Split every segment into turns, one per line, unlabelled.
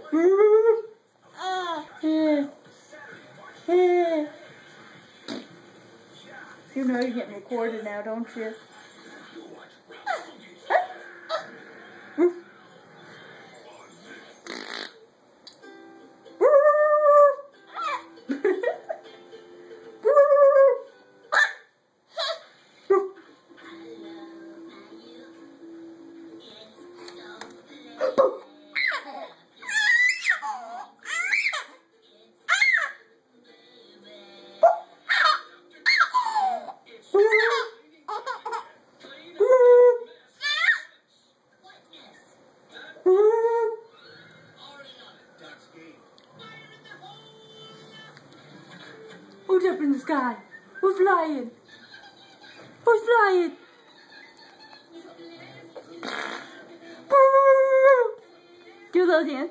You know you're getting recorded now, don't you? Who's up in the sky? Who's flying? Who's flying? Do a little dance.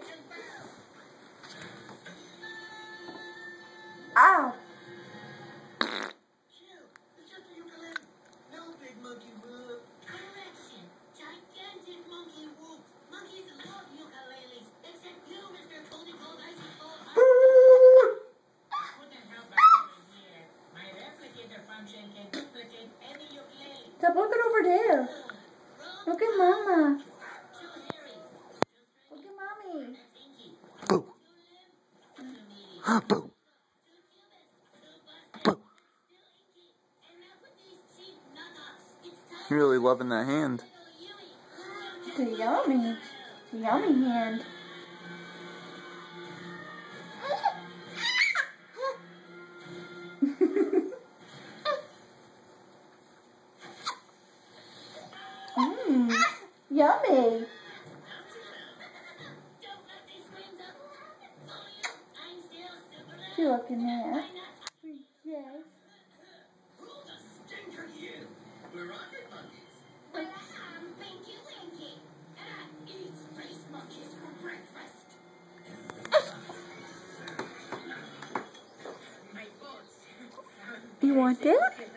Ow! Stop looking over there. Look at Mama. Look at Mommy.
Boo. Boo. Boo. You're really loving that hand.
It's a yummy. It's a yummy hand. Yummy. You looking there? Yes.
We're rocket monkeys. Well, I'm Pinky Winky, and I eat space monkeys for breakfast.
You want it?